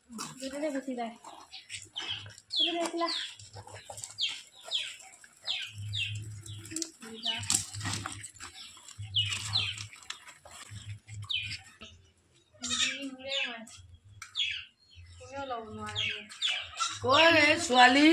Dede besi dai. Dede besila. Kau ni suali.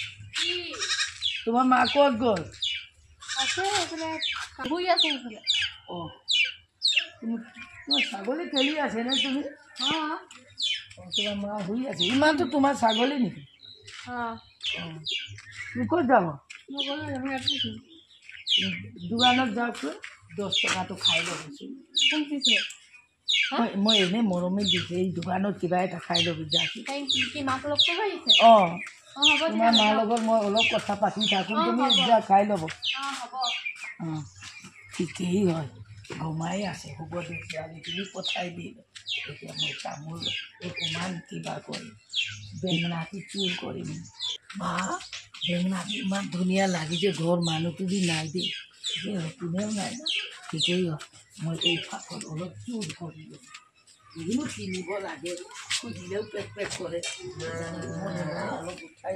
Tuma mak kau gol. Asal kena buaya sungguh. Oh. Tuma sagoli keli aje na tumi. हाँ tuma mak hui aje. Iman tu tuma sagoli ni. हाँ Tu kau jawab. मैं बोला जब मैं अपनी थी दुकानत जाकर 10 टका तो खाई लो बस कौन सी है मैं इन्हें मोरमे दिखे दुकानत किबा এটা খাই লো যাকি कहीं की माँ को लोग तो गई थे অ हाँ हाँ তোমাৰ মাৰ লগত মই অলপ কথা পাতি থাকো তুমি যা খাই লব हाँ हाँ অ ঠিকই হয় ঘুমাই আছে হ'ব দে ছোৱালী তুমি পঠাই দিল এতিয়া মই তামোল অকমান কিবা কৰি বেঙনাটি চুৰ কৰিম মা বেঙনাটি ইমান ধুনীয়া লাগিছে ঘৰ মানুহটো দি নাই দে কোনেও নাই ঠিকেই হয় মই এই ফাকত অলপ চুৰ কৰিলোঁ এগুলো কিনিব লাগে খুজিলেও পেক পেক কৰে অলপ উঠাই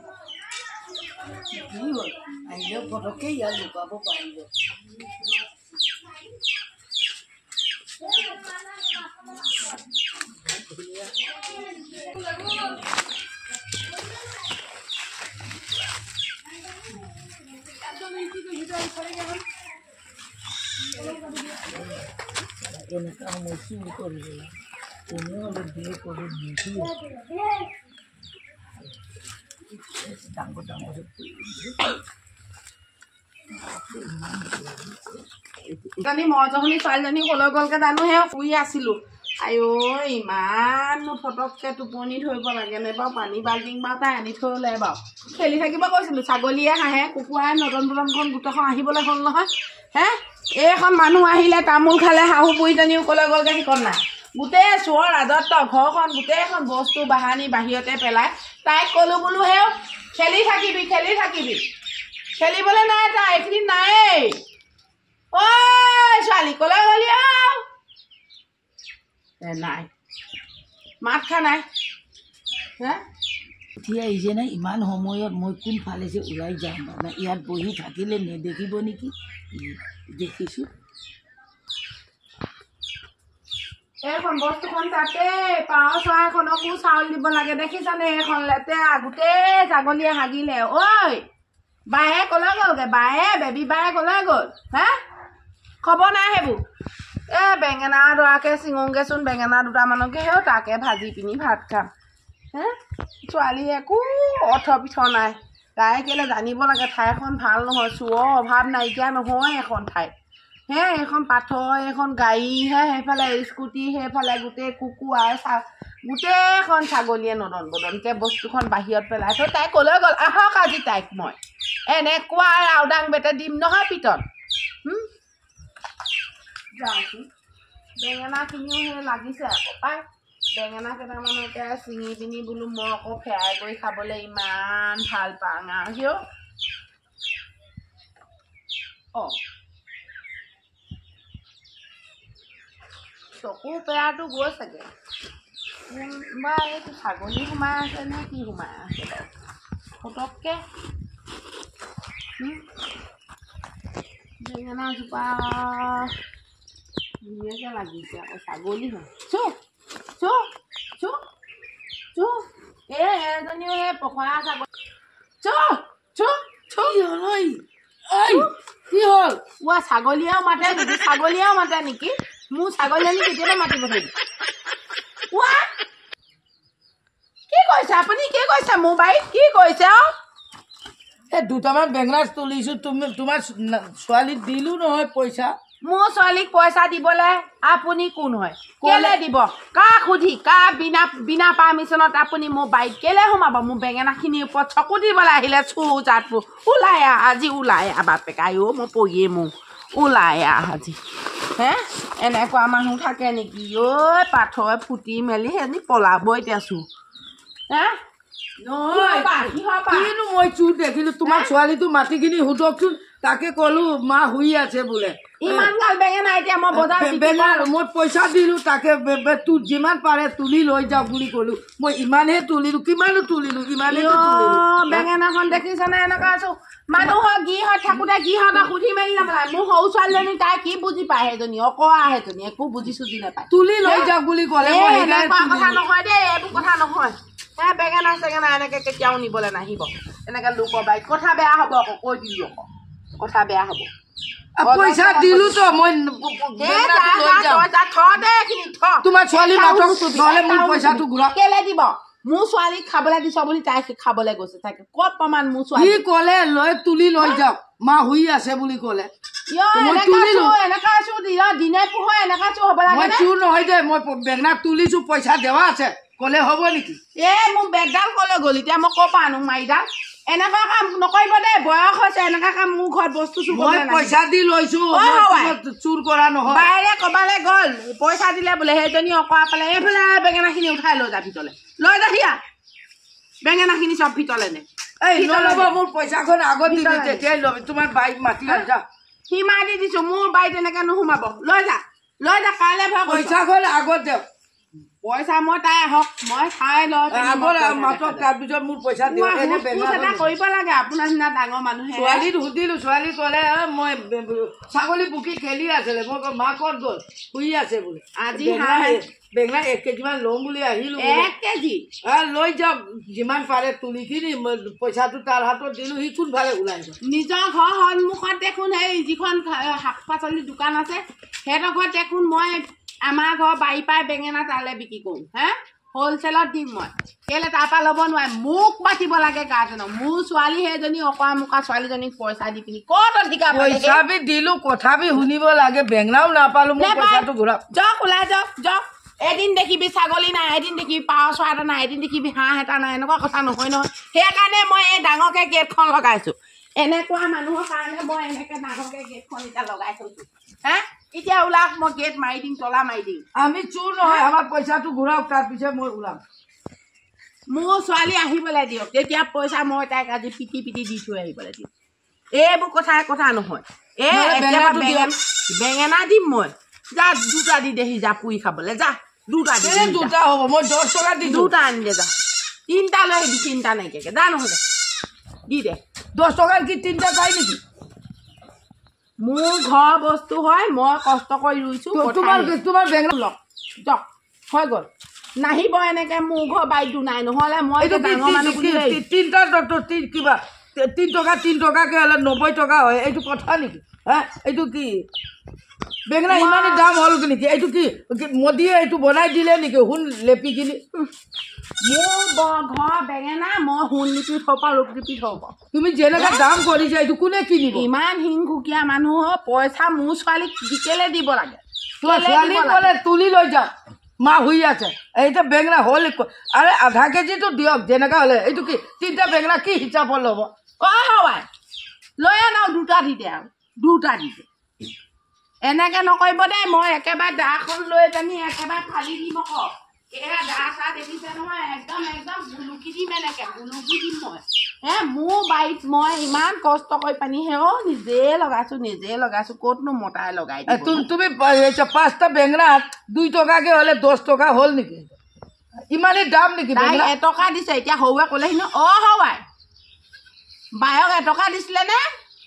কি হ'ল আহিলেও পটককৈ ইয়াত লুকাব পাৰিব এনেকুৱা সময় চুৰ কৰিবলৈ কোনেও অলপ দিয়ে কৰি নিদিয়ে ডাঙৰ ডাঙৰ জানি মই যখনি ছোৱালীজনী কলৈ গ'লকে জানো হে শুই আছিলো আইও ইমান ফটককে টোপনি ধৰিব লাগে নে বাৰু পানী বাল্টিং বাৰু তাই আনি থৈ ওলাই বাৰু খেলি থাকিব কৈছিলো ছাগলীয়ে হাঁহে কুকুৰাই নদন বদনখন গোটেইখন আহিবলৈ হ'ল নহয় হে এইখন মানুহ আহিলে তামোল খালে শাহু বুঢ়ীজনীও কলৈ গ'লগে ঠিকন নাই গোটেই চোৰৰ ৰাজত্ব ঘৰখন গোটেইখন বস্তু বাহানি বাহিৰতে পেলাই তাইক ক'লো বোলো হে খেলি থাকিবি খেলিবলৈ নাই তাই এইখিনি নায়েই ঐ ছোৱালী কলৈ গ'লি নাই মাত খা নাই হে উঠি আহিছে নাই ইমান সময়ত মই কোনফালে যে ওলাই যাম মানে ইয়াত বহি থাকিলে নেদেখিব নেকি দেখিছোঁ এইখন বস্তুখন তাতে পাৰ চৰাইখনকো চাউল দিব লাগে দেখিছানে এইখন লেতেৰা গোটেই ছাগলীয়ে হাগিলে ঐ বায়ে কলৈ গ'লগৈ বায়ে বেবী বায়ে কলৈ গ'ল হে খবৰ নাই সেইবোৰ বেঙেনা দৰাকে চিঙোগেচোন বেঙেনা দুটামানকে হেও তাকে ভাজি পিনি ভাত খাম হে ছোৱালী একো অৰ্থ পিঠ নাই তাই কেলে জানিব লাগে ঠাইখন ভাল নহয় চোৰৰ অভাৱ নাইকিয়া নহয় এখন ঠাইত হে এইখন পাথৰ এইখন গাড়ী হে সেইফালে স্কুটি সেইফালে গোটেই কুকুৰা গোটেইখন ছাগলীয়ে নদন বদনকৈ বস্তুখন বাহিৰত পেলাই থৈ তাই ক'লৈ গ'ল আহক আজি তাইক মই এনেকুৱা ৰাউদাং বেটে দিম নহয় পিতত যাওঁচোন বেঙেনাখিনিও সেই লাগিছে আকৌ পাই বেঙেনা কেইটামানকে চিঙি পিনি বোলো মই আকৌ ফ্ৰাই কৰি খাবলৈ ইমান ভাল পাওঁ আৰু কিয় অঁ চকু পেৰাটো গৈ চাগে বা এইটো ছাগলী সোমাই আছে নে কি সোমাই আছে বাৰু ফটককৈ বেঙেনাজোপা ধুনীয়াকৈ লাগিছে আকৌ ছাগলী হয় এজনীও সেই পখৰা ছাগলী কি হ'ল ছাগলীয়েও মাতে নেকি মোৰ ছাগলীজনী কেতিয়াবা মাতিব ধৰিব কি কৈছে আপুনি কি কৈছে মোৰ বাৰীত কি কৈছে এই দুটামান বেঙেনা তুলিছোঁ তোমাৰ ছোৱালীক দিলোঁ নহয় পইচা মোৰ ছোৱালীক পইচা দিবলৈ আপুনি কোন হয় কেলে দিব কাক সুধি কাক বিনা পাৰ্মিশ্যনত আপুনি মোৰ বাৰীত কেলে সোমাব মোৰ বেঙেনাখিনিৰ ওপৰত চকু দিবলৈ আহিলে জাতবোৰ ওলাই আজি ওলাই বাপেক আইও মই পৰিয়ে মোৰ ওলাই আজি হে এনেকুৱা মানুহ থাকে নেকি ঐ পাথৰ ফুটি মেলি সেইজনী পলাব এতিয়া চোৰ হে নহয় কিনো মই চুৰ দেখিলোঁ তোমাৰ ছোৱালীটো মাটিখিনি সুধকচোন তাকে কলো মা শুই আছে বোলে ইমান গাল বেঙেনা এতিয়া মই বজাৰ বেঙাৰ মই পইচা দিলো তাকে তোৰ যিমান পাৰে তুলি লৈ যাও বুলি কলো মই ইমানহে তুলিলো কিমানো তুলিলো ইমানে বেঙেনাখন দেখিছনে এনেকুৱা আছো মানুহৰ গৃহত থাকোতে গৃহত সুধি মেলি নাপায় মোৰ সৰু ছোৱালীজনী তাই কি বুজি পায় সেইজনী অকৰা সেইজনী একো বুজি চুজি নাপায় তুলি লৈ যাওক বুলি ক'লে কথা নহয় দেই এইবোৰ কথা নহয় বেঙেনা চেঙেনা এনেকে কেতিয়াও নিবলৈ নাহিব এনেকে লোকৰ বাৰীত কথা বেয়া হ'ব আকৌ কৈ দিলো আকৌ কথা বেয়া হ'ব পইচা দিলো তো মই তোমাৰ ছোৱালী মাথক নহলে মোৰ পইচাটো ঘূৰা কেলে দিব মোৰ ছোৱালীক খাবলৈ দিছ বুলি তাই খাবলৈ গৈছে তাকে ক'ত প্ৰমাণ মোৰ ছোৱালী ক'লে লৈ তুলি লৈ যাওক মা শুই আছে বুলি ক'লে দিনে পোহৰ এনেকা চোৰ হ'ব লাগে চোৰ নহয় দে মই বেঙেনা তুলিছো পইচা দেৱা আছে ক'লে হ'ব নেকি মোৰ বেগডাল ক'লৈ গ'ল এতিয়া মই ক'ৰ পৰা আনো মাৰিডাল এনেকুৱা কাম নকৰিব দেই বয়স হৈছে এনেকুৱা কাম মোৰ ঘৰত বস্তু চুৰ মই পইচা দি লৈছো চুৰ কৰা নহয় বাহিৰে ক'বালৈ গ'ল পইচা দিলে বোলে সেইজনী অকৰা পালে এইফালে বেঙেনাখিনি উঠাই লৈ যা ভিতৰলৈ লৈ যা সিয়া বেঙেনাখিনি চব ভিতৰলৈ নে ল'ব মোৰ পইচাখন আগত দিবি তেতিয়াই ল'বি তোমাৰ বাইক মাতি যা সি মাৰি দিছো মোৰ বাৰীত এনেকে নোসোমাব লৈ যা কাইলৈ ভয় পইচাখন আগত দেও পইচা মই তাই আহক মই চাই লওঁ তাৰপিছত মোৰ পইচা দিওঁ কৰিব লাগে আপোনাৰ নিচিনা ডাঙৰ মানুহে ছোৱালীক সুধিলো ছোৱালী ক'লে মই ছাগলী বুকি খেলি আছিলে মই মা ক'ত গ'ল শুই আছে বোলে আজি বেঙেনা 1 কেজিমান ল'ম বুলি আহিলো 1 কেজি লৈ যাওক যিমান পাৰে তুলি কিনি পইচাটো তাৰ হাতত দিলো সি কোনফালে ওলাই গ'ল নিজৰ ঘৰ সন্মুখত দেখোন সেই যিখন শাক পাচলিৰ দোকান আছে সিহঁতৰ ঘৰত দেখোন মই আমাৰ ঘৰ বাৰী পাই বেঙেনা তালে বিক্ৰী কৰোঁ হ'লচেলত দিম মই কেলে তাৰপৰা ল'ব নোৱাৰে মোক মাতিব লাগে গাৰ্জেনক মোৰ ছোৱালী সেইজনী অকৰা মোকা ছোৱালীজনীক পইচা দি পিনি ক'ত অধিকাৰ পইচা বি দিলো কথা বি শুনিব লাগে বেঙেনাও নাপালো মই পইচাটো ঘূৰাম যাওক ওলাই যাওক এদিন দেখিবি ছাগলী নাই এদিন দেখিবি পাৰ চৰাই এটা নাই এদিন দেখিবি হাঁহ এটা নাই এনেকুৱা কথা নহয় সেইকাৰণে মই এই ডাঙৰকৈ গেটখন লগাইছোঁ এনেকুৱা মানুহৰ কাৰণে মই এনেকৈ ডাঙৰকৈ গেটখন এতিয়া লগাই থৈছোঁ এতিয়া ওলাওক মই গেট মাৰি দিম তলা মাৰি দিম আমি চোৰ নহয় আমাৰ পইচাটো ঘূৰাওক তাৰপিছত মই ওলাম মোৰ ছোৱালী আহিবলৈ দিয়ক তেতিয়া পইচা মই তাইক আজি পিটি দি থৈ আহিবলৈ দিম এইবোৰ কথা নহয় বেঙেনা দিম মই যা 2টা দি দেহি যা পুৰি খাবলৈ যা 2টা হ'ব মই 10 টকা দি 2টা আনি দে যা 3টা লৈ আহিবি 3টা নাইকিয়া যা নহ'লে দি দে 10 টকাৰ কি 3টা পাই নেকি মোৰ ঘৰ বস্তু হয় মই কষ্ট কৰি ৰুইছো তোমাৰ বেঙেনা লওক যাওক হৈ গ'ল নাহিব এনেকে মোৰ ঘৰ বাৰীটো নাই নহ'লে মই ডাঙৰ মানুহ বুলি 3টা কিবা 3 টকাকে হ'লে 90 টকা হয় এইটো কথা নেকি এইটো কি বেঙেনা ইমানেই দাম হ'ল নেকি এইটো কি মোদীয়ে এইটো বনাই দিলে নেকি সোণ লেপি কিনি মোৰ ঘৰ বেঙেনা মই সোণ লিপি থ'ব ৰূপ লিপি থ'ব তুমি যেনেকুৱা দাম কৰিছা এইটো কোনে কিনিব ইমান হিংসুকীয়া মানুহ পইচা মোৰ ছোৱালীক কেলে দিব লাগে ছোৱালী ক'লে তুলি লৈ যাওক মা শুই আছে এইটো বেঙেনা হ'ল আৰে আধা কেজিটো দিয়ক যেনেকুৱা হ'লে এইটো কি 3টা বেঙেনা কি হিচাপত ল'ব হয় লৈ আনাও 2টা দি দে আৰু 2টা দি দে এনেকে নকৰিব দেই মই একেবাৰে দাখন লৈ জানি একেবাৰে ফালি দিম আকৌ এয়া দা চা দেখিছে নহয় একদম গুলুকি দিম এনেকে গুলুকি দিম মই মোৰ বাৰীত মই ইমান কষ্ট কৰি পানি নিজে লগাইছো ক'তনো মতাই লগাই তুমি 5টা বেঙেনা 2 টকাকে হ'লে 10 টকা হ'ল নেকি ইমানেই দাম নেকি 1 টকা দিছে এতিয়া সৰুৱে ক'লেহি ন হয় বায়ক 1 টকা দিছিলে নে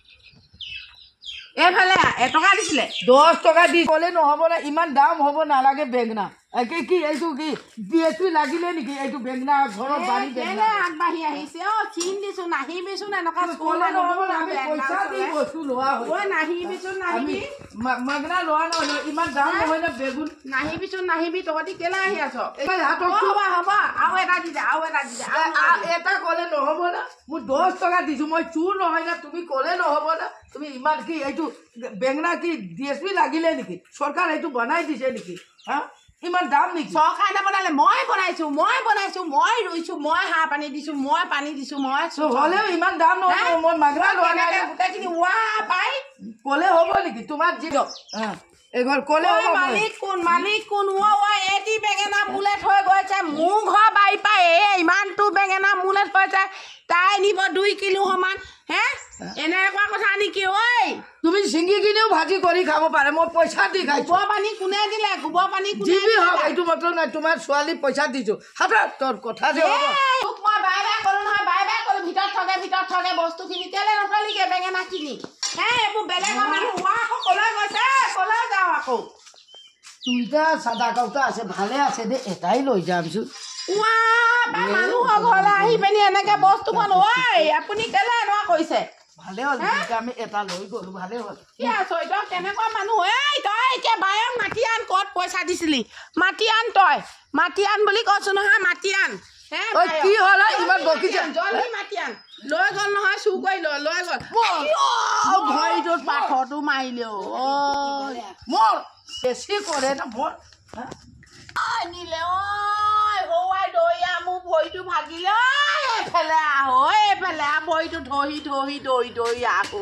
এইফালে 1 টকা দিছিলে 10 টকা দি ক'লে নহ'ব না ইমান দাম হ'ব নালাগে বেঙেনা কি এইটো কি DSP লাগিলে নেকি এইটো বেঙেনা ঘৰত বাৰী বেঙেনা আগবাঢ়ি আহিছে চিন দিছো নাহিবিচোন এনেকুৱা ক'লে নহ'ব আমি পইচা দি বস্তু লোৱা হয় নাহিবিচোন নাহিবি মাগনা লোৱা নহয় ইমান দাম নহয় না বেগুন নাহিবি তহঁতি কেলে আহি আছ হ'ব আৰু এটা দি দে এটা ক'লে নহ'ব না মোৰ 10 টকা দিছো মই চুৰ নহয় না তুমি ক'লে নহ'ব না তুমি ইমান কি এইটো বেঙেনা কি DSP লাগিলে নেকি চৰকাৰ এইটো বনাই দিছে নেকি ইমান দাম নেকি চৰকাৰে নবনালে মই বনাইছো মই ৰুইছো মই হাঁহ পানী দিছো মই পানী দিছো মই হ'লেও ইমান দাম নহয় মই মাগনা লোৱা নাই গোটেইখিনি পাই ক'লে হ'ব নেকি তোমাৰ যি এঘৰ ক'লে মালিক কোন এটি বেঙেনা বোলে থৈ গৈছে মোৰ ঘৰ বাৰী পৰা ইমানটো বেঙেনা মোলে থৈছে তাই নিব 2 কিলো সমান হে এনেকুৱা কথা নেকি ঐ তুমি ছিঙি কিনিও ভাজি কৰি খাব পাৰে মই পইচা দি খাইছো গোবৰ পানী কোনে দিলে গোবৰ পানী কোনে যিবি হওক এইটো মাত্ৰ নাই তোমাৰ ছোৱালী পইচা দিছো হাতত তোৰ কথা যে হ'ব তোক মই বাই ক'লো নহয় বাই ক'লো ভিতৰত থাকে বস্তুখিনি কেলে নকলিগে বেঙেনা কিনি হে এইবোৰ বেলেগৰ মানুহ হোৱা আকৌ কলৈ গৈছে কলৈ যাওঁ আকৌ দুইটা চাদা কৌটা আছে ভালে আছে দে এটাই লৈ যামচোন মানুহৰ ঘৰলৈ আহি পিনি এনেকে বস্তুখন ঐ আপুনি কেলে এনেকুৱা কৰিছে ভালে হ'ল আমি এটা লৈ গ'লো ভালে হ'ল কি আছ তই কেনেকুৱা মানুহ তই এতিয়া বায়ক মাটি আন ক'ত পইচা দিছিলি মাটি আন তই মাটি আন বুলি কৈছো নহয় মাটি আন কি হ'ল ইমান বকিছে জলদি মাটি আন লৈ গ'ল নহয় চুৰ কৰি লৈ গ'ল ভৰিটোত পাথৰটো মাৰিলে মোৰ বেছি কৰে না মোৰ নিলে ঐ দৈয়া মোৰ ভৰিটো ভাগিলে এইফালে এইফালে ভৰিটো দৈ আহো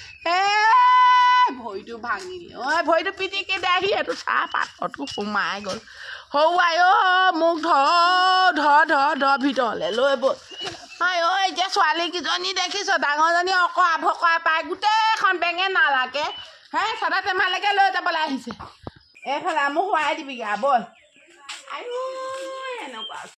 ভৰিটো ভাঙিলে ভৰিটো পিটিকি দে আহি এইটো চাহ পাথৰটো সোমাই গ'ল সৌৱাই মোক ধৰ ভিতৰলৈ লৈ ব'ল এতিয়া ছোৱালীকেইজনী দেখিছ ডাঙৰজনী অকৰা পাই গোটেইখন বেঙেনা লাগে চাদা টেমালৈকে লৈ যাবলৈ আহিছে এইফালে মোক শুৱাই দিবিগা ব'ল এনেকুৱা